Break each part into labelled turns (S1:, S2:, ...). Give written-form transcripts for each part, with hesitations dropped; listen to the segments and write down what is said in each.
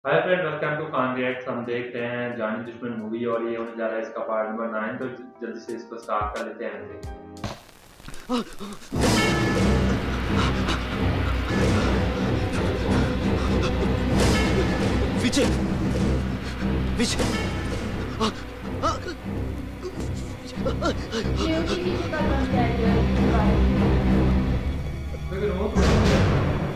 S1: Hi friend, welcome to Khan reacts. हम देख रहे हैं जानी दुश्मन मूवी और ये होने जा रहा है इसका पार्ट नंबर 9। तो जल्दी से इसको स्टार्ट कर लेते हैं।
S2: विजय, विजय,
S1: लेकिन वो तो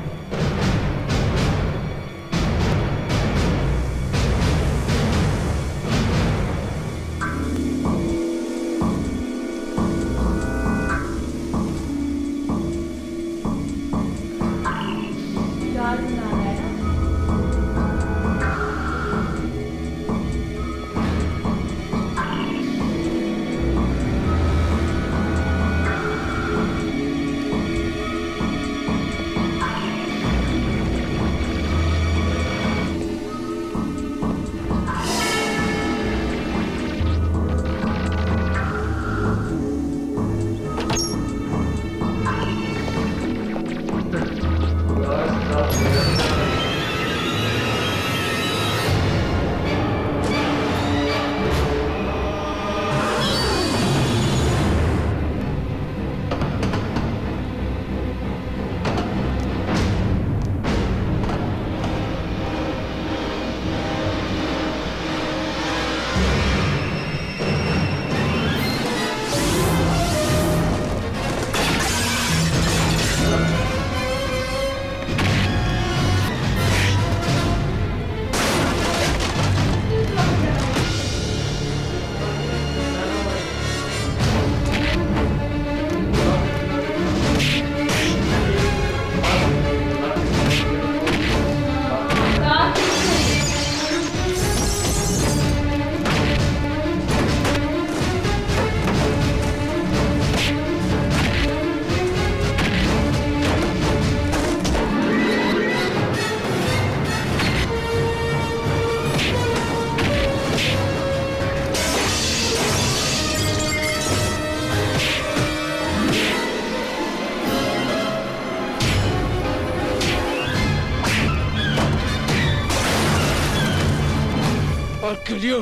S2: I'll kill you.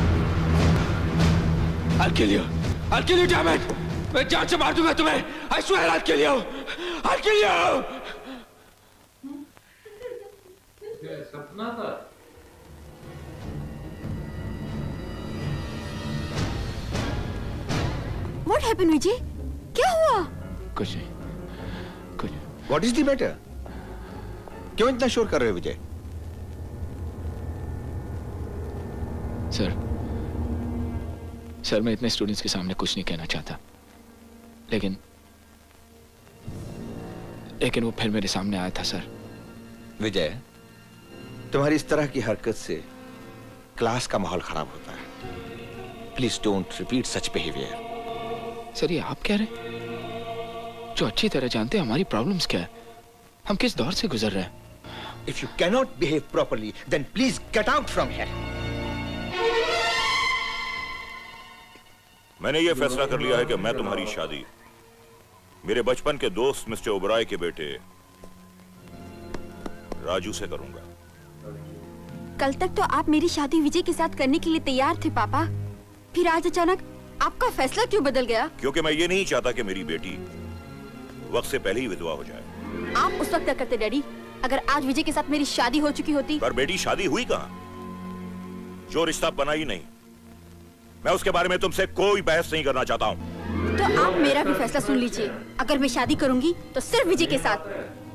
S2: I'll kill you. I'll kill you, damn it! मैं जान से मार दूंगा तुम्हें. I swear I'll kill you. I'll kill you.
S1: ये सपना था।
S3: What happened, विजय? क्या हुआ?
S2: कुछ नहीं, कुछ नहीं.
S4: What is the matter? क्यों इतना शोर कर रहे हो विजय?
S2: सर मैं इतने स्टूडेंट्स के सामने कुछ नहीं कहना चाहता, लेकिन वो फिर मेरे सामने आया था सर.
S4: विजय, तुम्हारी इस तरह की हरकत से क्लास का माहौल खराब होता है. Please don't repeat such behaviour.
S2: Sir ये आप कह रहे हैं, जो अच्छी तरह जानते हैं हमारी प्रॉब्लम्स क्या है, हम किस दौर से गुजर रहे हैं.
S4: If you cannot behave properly, then please get out from here.
S5: मैंने ये फैसला कर लिया है कि मैं तुम्हारी शादी मेरे बचपन के दोस्त मिस्टर ओबराय के बेटे राजू से करूंगा.
S3: कल तक तो आप मेरी शादी विजय के साथ करने के लिए तैयार थे पापा, फिर आज अचानक आपका फैसला क्यों बदल गया?
S5: क्योंकि मैं ये नहीं चाहता कि मेरी बेटी वक्त से पहले ही विधवा हो जाए.
S3: आप उस वक्त क्या करते डैडी, अगर आज विजय के साथ मेरी शादी हो चुकी होती?
S5: पर बेटी शादी हुई कहां? जो रिश्ता बना ही नहीं, मैं उसके बारे में तुमसे कोई बहस नहीं करना चाहता हूं.
S3: तो आप मेरा भी फैसला सुन लीजिए, अगर मैं शादी करूंगी तो सिर्फ विजय के साथ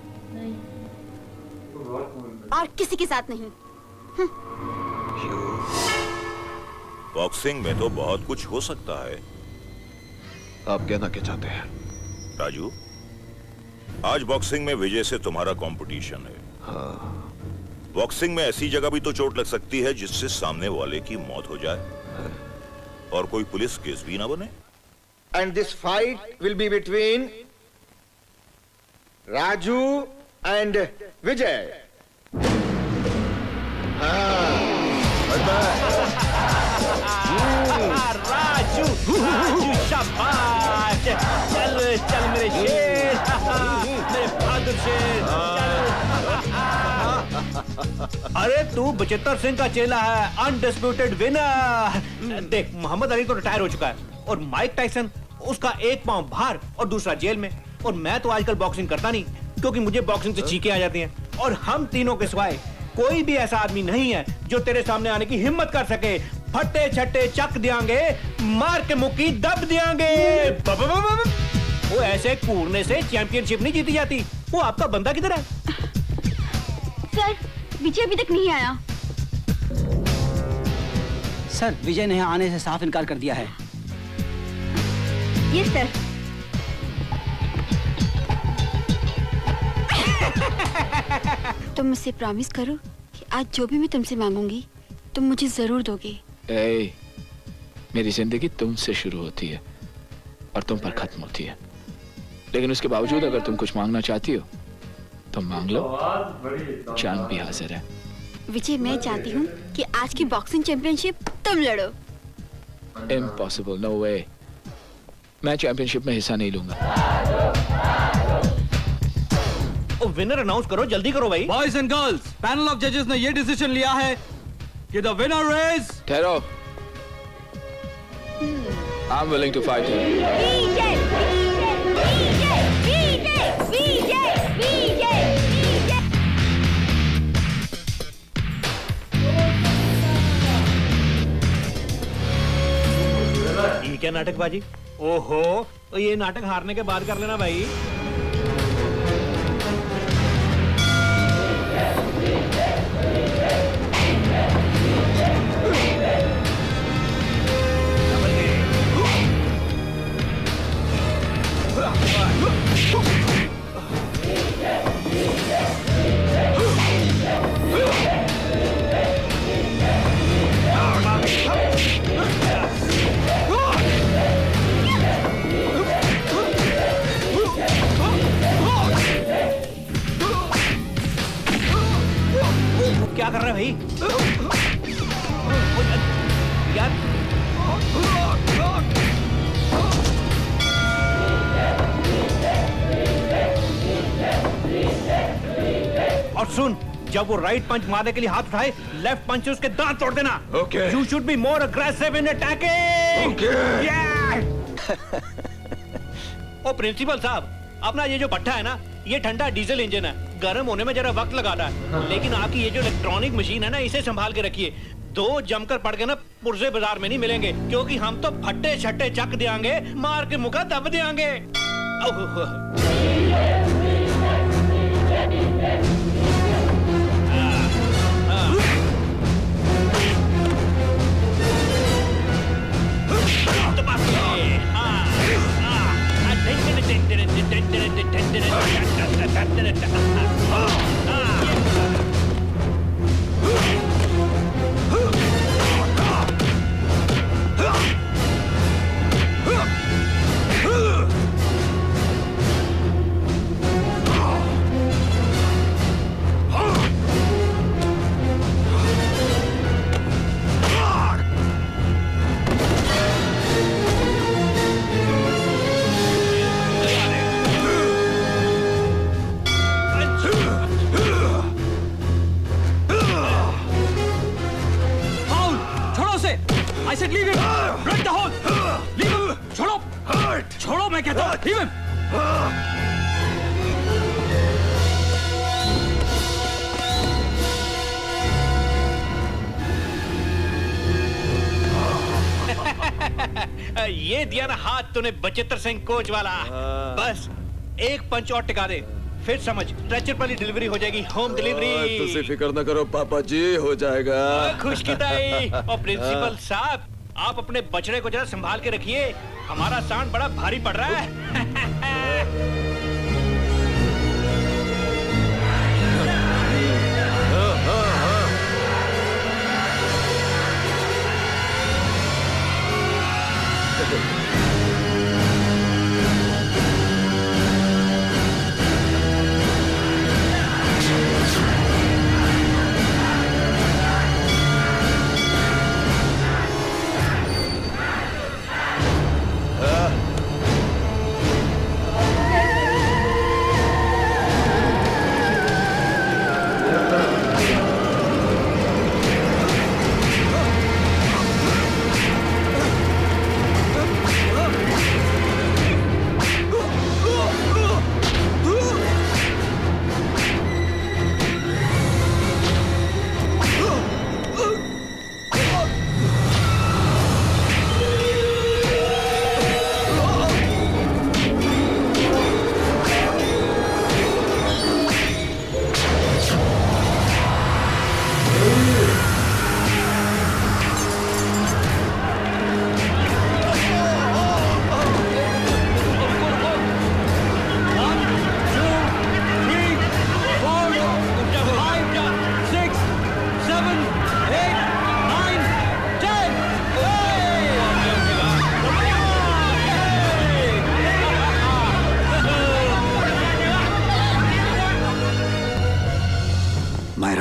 S3: और किसी के साथ नहीं.
S5: बॉक्सिंग में तो बहुत कुछ हो सकता है.
S4: आप कहना क्या चाहते हैं?
S5: राजू, आज बॉक्सिंग में विजय से तुम्हारा कंपटीशन है.
S4: हाँ.
S5: बॉक्सिंग में ऐसी जगह भी तो चोट लग सकती है जिससे सामने वाले की मौत हो जाए और कोई पुलिस केस भी ना बने.
S4: And this fight will be between Raju and Vijay.
S6: Raju, Raju शाबाश. चल चल मेरे शेर, मेरे बहादुर शेर. अरे तू बचित्तर सिंह का चेला है, अनडिस्प्यूटेड विनर। देख मोहम्मद अली तो रिटायर हो चुका है और माइक टाइसन उसका एक पांव बाहर और दूसरा जेल में। और मैं तो आजकल बॉक्सिंग करता नहीं क्योंकि मुझे बॉक्सिंग से चीखें आ जाती हैं। और हम तीनों के सिवाय कोई भी ऐसा आदमी नहीं है जो तेरे सामने आने की हिम्मत कर सके। फट्टे छट्टे चक दियांगे, मार के मुक्की दब दियांगे। वो ऐसे कूदने से चैंपियनशिप नहीं जीती जाती। वो आपका बंदा किधर है?
S3: सर विजय अभी तक नहीं आया।
S7: सर विजय ने यहाँ आने से साफ इनकार कर दिया है।
S3: Yes sir. तुम मुझसे प्रॉमिस करो कि आज जो भी मैं तुमसे मांगूंगी तुम मुझे जरूर दोगे।
S2: मेरी जिंदगी तुमसे शुरू होती है और तुम पर खत्म होती है, लेकिन उसके बावजूद अगर तुम कुछ मांगना चाहती हो तो मांग लो, चांद भी हाजिर है।
S3: विजय मैं चाहती हूँ कि आज की बॉक्सिंग चैंपियनशिप तुम लड़ो।
S2: Impossible, no way. मैं चैंपियनशिप में हिस्सा नहीं लूंगा।
S6: विनर अनाउंस करो, जल्दी करो भाई।
S8: Boys and girls, panel of जजेस ने ये डिसीजन लिया है कि द विनर इज।
S2: ठहरो, I am willing to fight him.
S3: Vijay Vijay Vijay Vijay Vijay Vijay.
S6: ये क्या नाटकबाजी? ओहो, तो ये नाटक हारने के बाद कर लेना भाई। क्या कर रहे हैं भाई? यार और सुन, जब वो राइट पंच मारने के लिए हाथ उठाए, लेफ्ट पंच से उसके दांत तोड़ देना।
S4: Okay.
S6: You should be more aggressive in attacking.
S4: Okay.
S6: Yeah. ओ प्रिंसिपल साहब, अपना ये जो भट्ठा है ना, ये ठंडा डीजल इंजन है, गर्म होने में जरा वक्त लगाता है। लेकिन आपकी ये जो इलेक्ट्रॉनिक मशीन है ना, इसे संभाल के रखिए। दो जमकर पड़ गए ना, पुर्जे बाजार में नहीं मिलेंगे, क्योंकि हम तो फट्टे छट्टे चक देंगे, मार के मुका दब देंगे।
S8: I said leave him! Break the hold! Leave him! छोड़ो! छोड़ो मैं कहता हूँ! Leave him!
S6: ये दिया ना हाथ तूने बचित्तर सिंह कोच वाला। बस एक पंच और टिका दे, फिर समझ स्ट्रेचर पर ही डिलीवरी हो जाएगी, होम डिलीवरी।
S9: तुझे फिक्र न करो पापा जी, हो जाएगा।
S6: खुशकिदाई। और प्रिंसिपल साहब, आप अपने बछड़े को जरा संभाल के रखिए, हमारा सांड बड़ा भारी पड़ रहा है।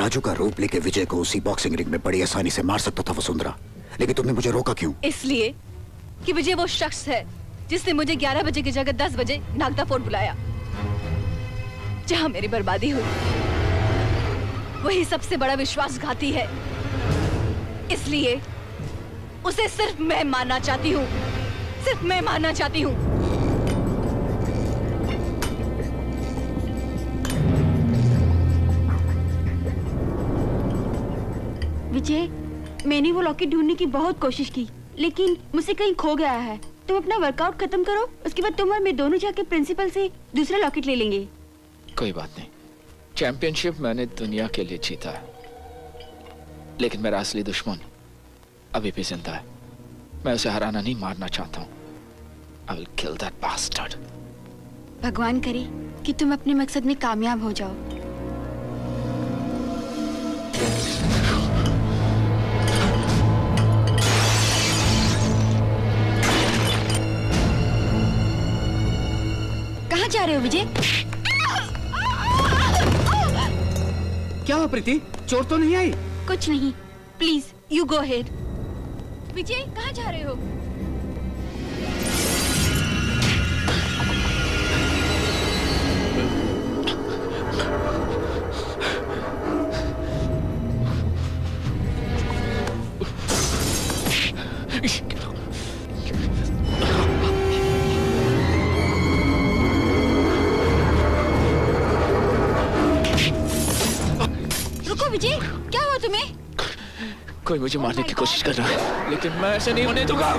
S10: राजू का रूप लेके विजय को उसी बॉक्सिंग रिंग में बड़ी आसानी से मार सकता था वसुंधरा, लेकिन तुमने मुझे रोका क्यों?
S11: इसलिए कि विजय वो शख्स है जिसने मुझे 11 बजे की जगह 10 बजे नागदा फोर्ट बुलाया, जहां मेरी बर्बादी हुई। वही सबसे बड़ा विश्वासघाती है, इसलिए उसे सिर्फ मैं मारना चाहती हूँ, सिर्फ मैं मारना चाहती हूँ।
S3: विजय, मैंने वो लॉकेट ढूंढने की बहुत कोशिश की, लेकिन मुझसे कहीं खो गया है। तुम अपना वर्कआउट खत्म करो, उसके बाद तुम और मैं दोनों जाके प्रिंसिपल से दूसरा लॉकेट ले लेंगे।
S2: कोई बात नहीं, चैंपियनशिप मैंने दुनिया के लिए जीता है, लेकिन मेरा असली दुश्मन अभी भी जिंदा है। मैं उसे हराना नहीं, मारना चाहता हूँ। I will kill that bastard.
S3: भगवान करे कि तुम अपने मकसद में कामयाब हो जाओ। कहाँ जा रहे हो विजय?
S7: क्या हुआ प्रीति, चोट तो नहीं आई?
S3: कुछ नहीं, please you go ahead. Vijay, कहाँ जा रहे हो? रुको विजय, क्या हुआ तुम्हें?
S2: कोई मुझे मारने की कोशिश कर रहा है, लेकिन मैं ऐसे नहीं होने दूंगा।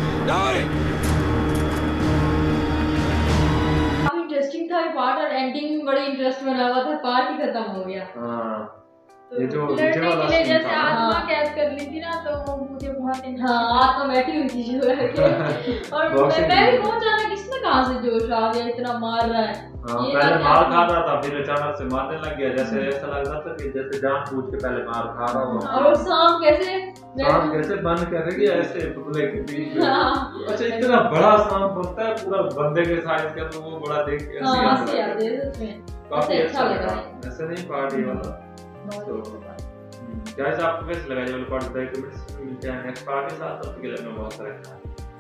S12: काफी इंटरेस्टिंग था ये पार्ट, और एंडिंग बड़ी इंटरेस्ट बना हुआ था, पार्ट ही खत्म हो गया।
S1: ये जो
S12: लड़ने के लिए जैसे आत्मा
S1: हाँ।
S12: कैद कर ली थी ना, तो वो मुझे बहुत आत्मा बैठी हुई थी जो है और मैं भी बहुत जाना कि इसमें कहाँ से जोश आ गया, इतना मार रहा है।
S1: पहले मार खा रहा था, फिर अचानक से मारने लग गया, जैसे ऐसा लग रहा था कि जैसे जानबूझ के पहले मार खा रहा हो।
S12: और वो सांप कैसे
S1: बंद कर रही है ऐसे पुतले के बीच में। अच्छा, इतना बड़ा सांप होता है पूरा बंदे के साइज का, तो वो बड़ा देख के काफी अच्छा लगा। ऐसे नहीं पार्टी वाला। तो गाइस, आपको कैसे लगा ये वाला पार्ट? मिलते हैं नेक्स्ट पार्ट के साथ, तब तक के लिए मैं बहुत सारा